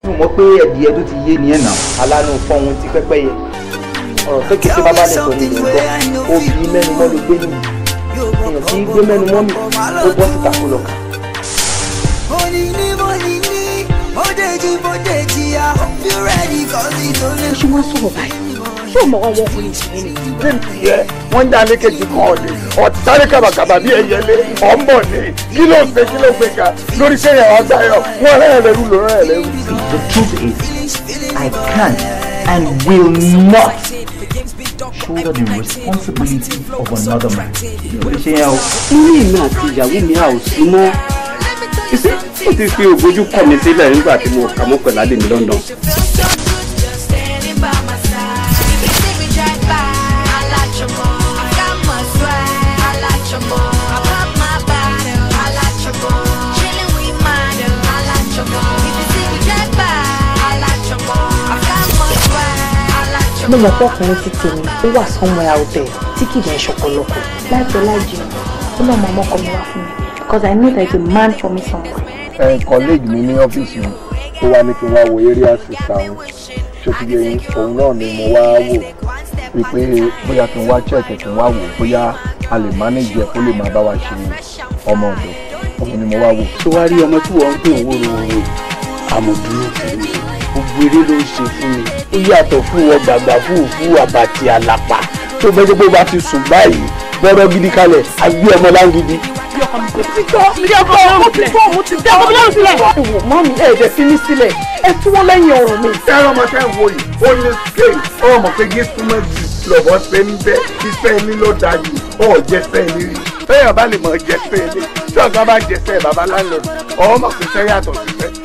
mo mọ̀ pé ẹ̀dìyẹ tó ti yé nìyẹn náà alánú fọ́ ohun ti pẹ́pẹ́ yẹ ọ̀rọ̀ tó kì í ṣe bàbá lè sọ ní ìlú gbọ́ obì mẹ́nu mọ́ ló gbé nìyí èèyàn tí gbé mẹ́nu mọ́ mi ó bọ́ síta kó lọ kà. ṣé wọ́n sọ̀rọ̀ báyìí ṣé o mọ̀ wọ́n wọ́n fún ìṣẹ́ ni. yẹ wọ́n ń dá lékejì kan ọ̀lẹ́ ọ̀tí sáré kàbàkàbà bí ẹyẹlé ọ̀nbọ̀ ni kí ló gbé ká lórí sẹ́yìn àwọn àgbáyọ̀ wọ́n rẹ̀ lẹ́rú ló rẹ̀ lẹ́rú. The truth is I can't and will not shoulder the responsibility of another man. ṣé yẹn o. inú ìmọ̀ àti ìyàwó mi à ò sí mọ́ ó ti fi ògbójú kọ̀ mi sílẹ̀ nígbà tí mo kà mọ́ pẹ̀lú adé mi London. mo mọ̀ pé ọkùnrin ti tèmi ó wà somewhere out there tí kì í dẹ̀ ṣọ̀pọ̀lọpọ̀ láìpẹ́ láìjì ó náà mọ ọmọkọ mi wá fún mi because I know there is a man for me somewhere. Colleague mi ní ọ́fíìsì mi ó wá ní kí n wá wo area sister òun ṣé ti yẹ yín òun náà ni mo wá wò wípé bóyá kí n wá check kí n wá wò bóyá a lè manage ẹ̀ kó lè máa bá wa ṣe ọmọ ọ̀dọ̀ òun ni mo wá wò. tó wá rí ọmọ tí wọ́n ń pè ń wòrò àmọ̀dúró tẹ̀lé gbogbo eré ló ń ṣe fún mi ó yàtọ̀ fún wọn gbàgbà fúùfú àbàtì àlàpà tó bẹ́ẹ̀ pé bá ti sùn báyìí bọ́rọ̀ gidi kalẹ̀ àgbé ọmọ láǹgidi. mọ́mí ẹ̀ẹ́dẹ̀ fi mí sílẹ̀ ẹ tú wọ́n lẹ́yìn ọ̀rọ̀ mi. ẹ̀rọ ọmọ tẹ́ ń wo yìí ó ní scale ọmọ pé gíṣù méjì lọ́bọ̀ ṣe ń bẹ́ iṣẹ́ ní ló dájú ọ̀ jẹ́sẹ̀ ní rí bẹ́ẹ̀ bá lè mọ̀ jẹ́sẹ̀ ní tí ọ̀gá bá jẹ́sẹ̀ bàbá láńlọ́ọ̀dù ọmọ pé sẹ́ yàtọ̀ síṣẹ́